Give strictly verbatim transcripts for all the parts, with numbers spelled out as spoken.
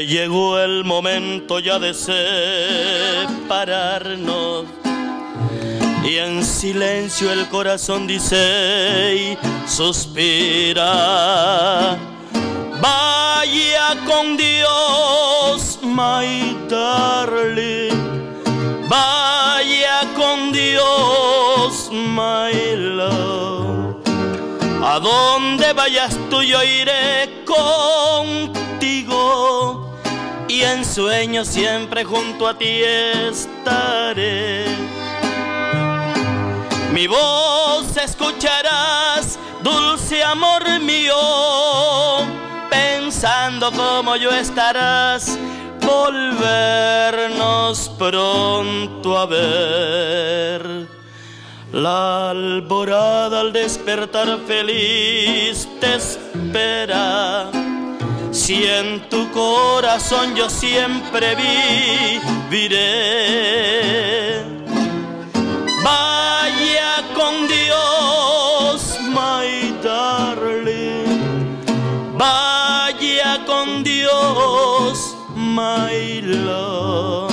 que llegó el momento ya de separarnos, y en silencio el corazón dice y suspira. Vaya con Dios, my darling, vaya con Dios, my love. A donde vayas tú yo iré contigo, y en sueños siempre junto a ti estaré. Mi voz escucharás, dulce amor mío, pensando como yo estarás, volvernos pronto a ver. La alborada al despertar feliz te espera, si en tu corazón yo siempre viviré. Vaya con Dios, my darling, vaya con Dios, my love.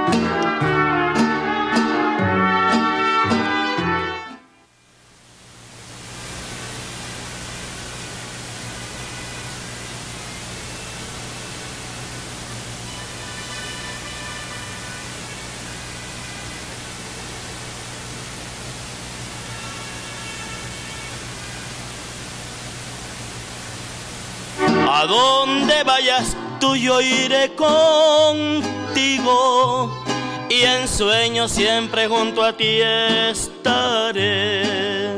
A donde vayas tú yo iré contigo, y en sueños siempre junto a ti estaré.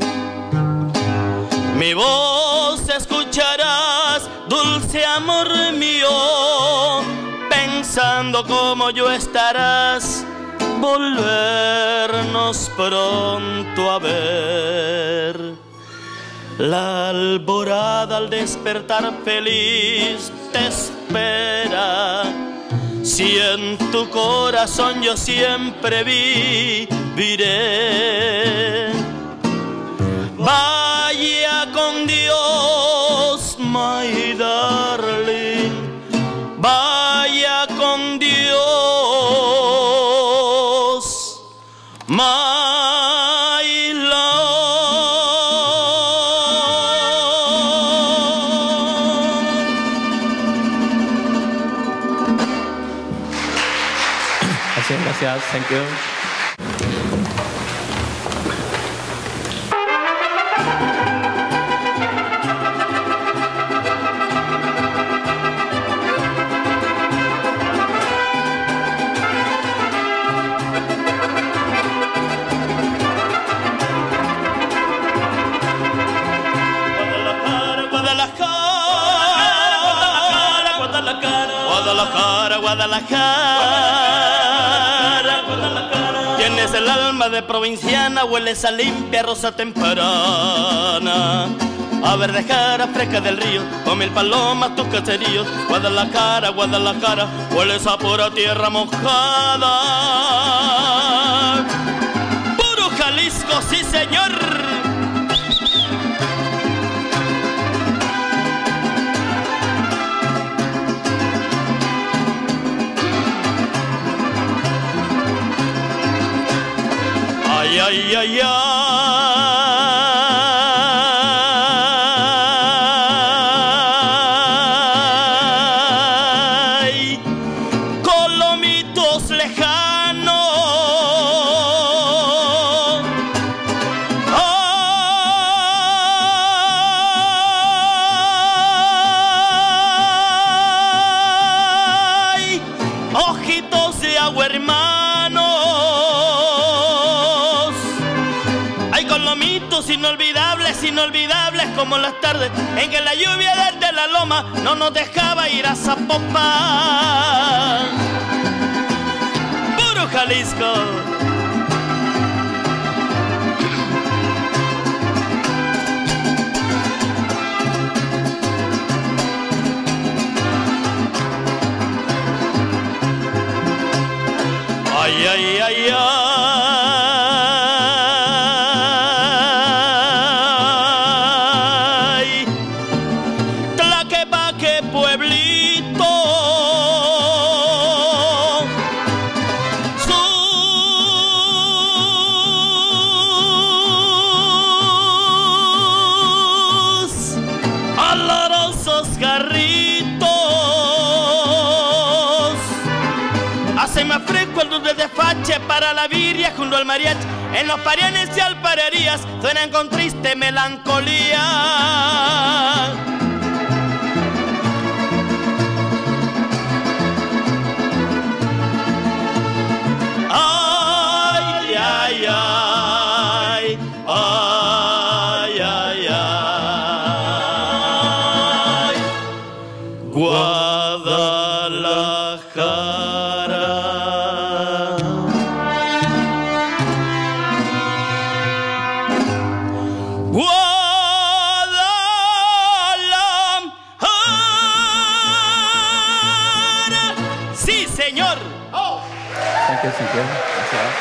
Mi voz escucharás, dulce amor mío, pensando como yo estarás, volvernos pronto a ver. La alborada al despertar feliz te espera, si en tu corazón yo siempre viviré. Vaya con Dios, my darling, vaya con Dios, my Gracias, thank you. Guadalajara, Guadalajara, Guadalajara, Guadalajara, Guadalajara. Tienes el alma de provinciana, hueles a limpia rosa temprana, a verde jara fresca del río, con mil palomas tus caseríos. Guadalajara, Guadalajara, hueles a pura tierra mojada. Puro Jalisco, sí señor. Ay, ay, ay, ay, colomitos lejanos, ay, ojitos de agua hermanos. Colomitos inolvidables, inolvidables como las tardes en que la lluvia desde la loma no nos dejaba ir a Zapopan. Puro Jalisco. Ay, ay, ay, ay. Pueblito, hace más fresco el dulce de fache para la birria junto al mariachi. En los parianes y alparerías suenan con triste melancolía. Ay, ay, ay, ay, ay, ay, Guadalajara. Guadalajara. Sí, señor. Oh. Thank you, thank you. Gracias.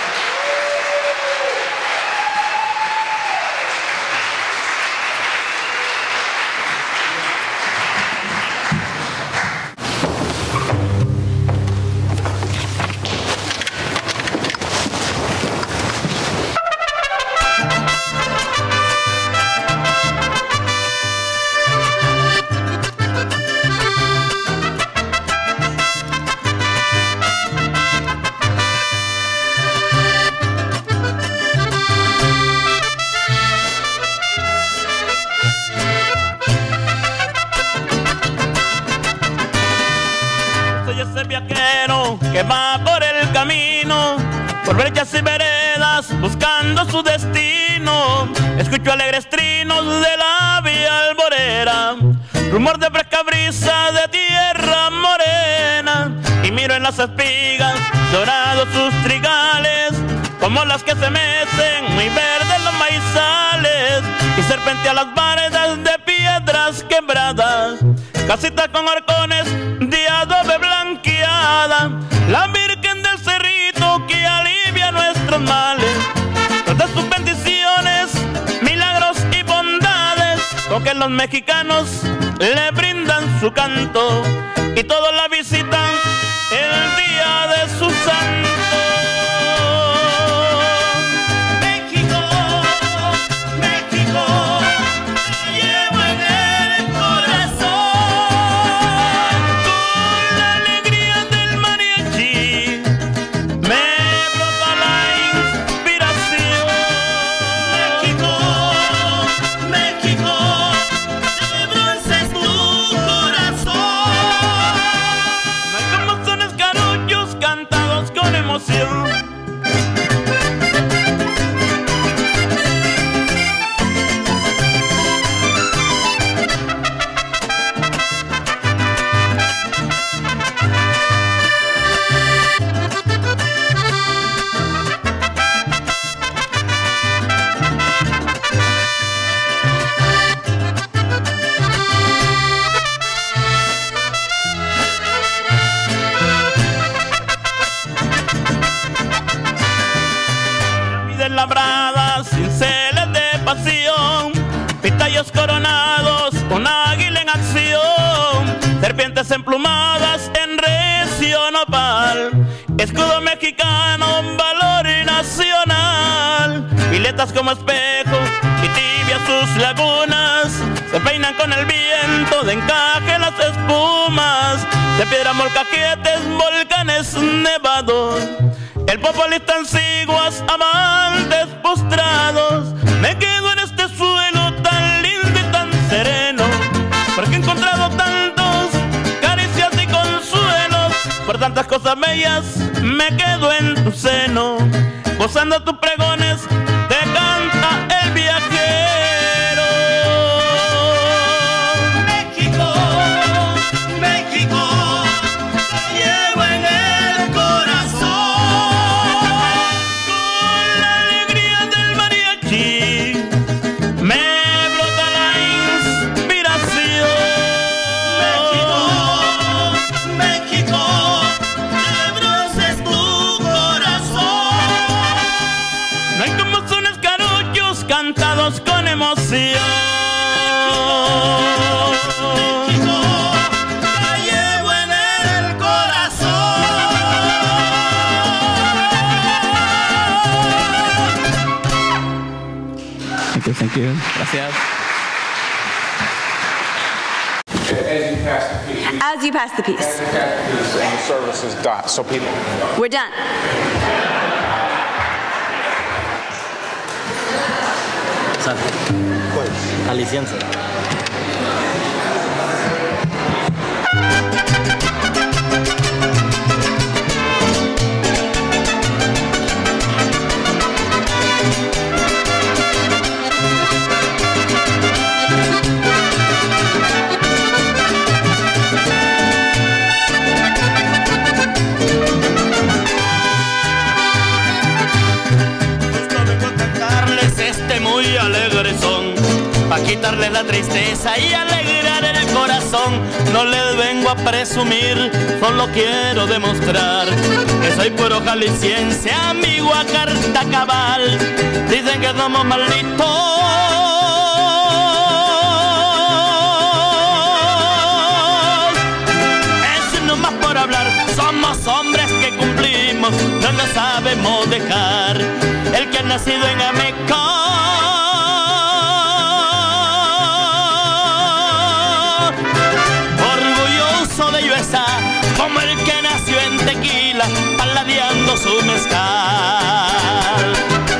Soy ese viajero que va por el camino, por brechas y veredas, buscando su destino. Escucho alegres trinos de la vía alborera, rumor de fresca brisa de tierra morena. Y miro en las espigas dorados sus trigales, como las que se mecen, muy verdes los maizales. Y serpentea las bardas de piedras quebradas, casitas con arcones de adobe blanqueada. La Virgen del Cerrito que alivia nuestros males, todas sus bendiciones, milagros y bondades, con que los mexicanos le brindan su canto y todos la visitan el día de su santo. México, México, te llevo en el corazón, con la alegría del mariachi me brota la inspiración. México, México, de bronce es tu corazón. No hay como sones carullos cantados con emoción. Labradas, cinceles de pasión, pitayos coronados, un águila en acción, serpientes emplumadas en recio nopal, escudo mexicano, valor nacional, piletas como espejo y tibias sus lagunas, se peinan con el viento, de encaje las espumas, de piedra molcajetes, volcanes nevados. El populista en siguas, amantes postrados. Me quedo en este suelo tan lindo y tan sereno, porque he encontrado tantos caricias y consuelos. Por tantas cosas bellas me quedo en tu seno, gozando tus pregones, te canta el viajero. México, México, te llevo en el corazón. Cantados con emoción. México, la llevo en el corazón. Thank you, thank you. Gracias. As you pass the piece. As you pass the piece. As you pass the piece and the service is done. So people. We're done. A licencia. Muy alegre son, pa' quitarles la tristeza y alegrar el corazón. No les vengo a presumir, solo quiero demostrar que soy puro jalisciense, amigo a carta cabal. Dicen que somos malditos, es nomás por hablar. Somos hombres que cumplimos, no nos sabemos dejar. El que ha nacido en Ameca, orgulloso de ello está, como el que nació en Tequila, paladeando su mezcal.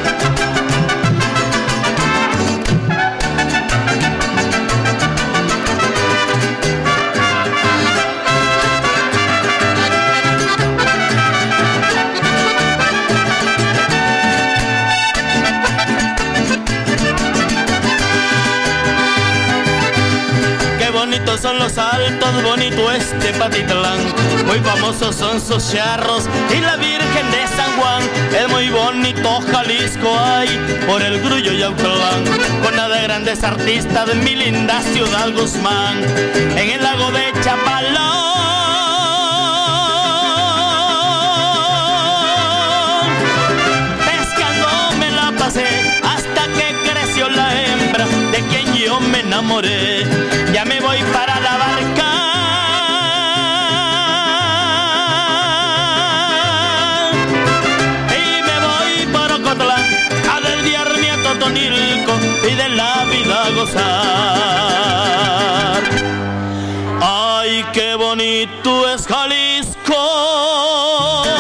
Bonitos son los altos, bonito este Patitlán. Muy famosos son sus charros y la Virgen de San Juan. Es muy bonito Jalisco, ay, por el Grullo y Autlán. Con nada de grandes artistas de mi linda ciudad Guzmán. En el lago de Chapalón, pescando me la pasé hasta que creció la hembra de quien yo me enamoré. Ya me voy para la barca y me voy para Ocotlán a desviarme a Totonilco y de la vida gozar. Ay, qué bonito es Jalisco.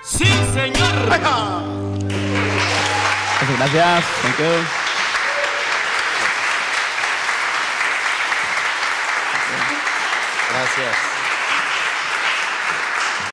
Sí, señor. Muchas gracias. Thank you. Gracias.